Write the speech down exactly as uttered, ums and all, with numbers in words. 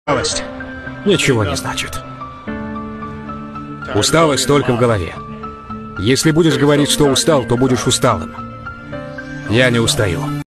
Усталость ничего не значит. Усталость только в голове. Если будешь говорить, что устал, то будешь усталым. Я не устаю.